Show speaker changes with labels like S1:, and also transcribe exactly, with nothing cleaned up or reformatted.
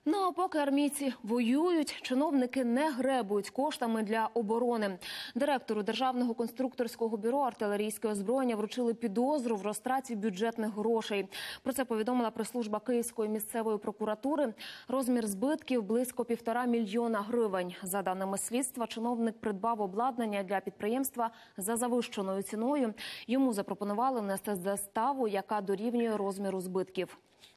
S1: Ну а поки армійці воюють, чиновники не гребують коштами для оборони. Директору Державного конструкторського бюро артилерійське озброєння вручили підозру в розтраті бюджетних грошей. Про це повідомила прес-служба Київської місцевої прокуратури. Розмір збитків – близько півтора мільйона гривень. За даними слідства, чиновник придбав обладнання для підприємства за завищеною ціною. Йому запропонували внести заставу, яка дорівнює розміру збитків.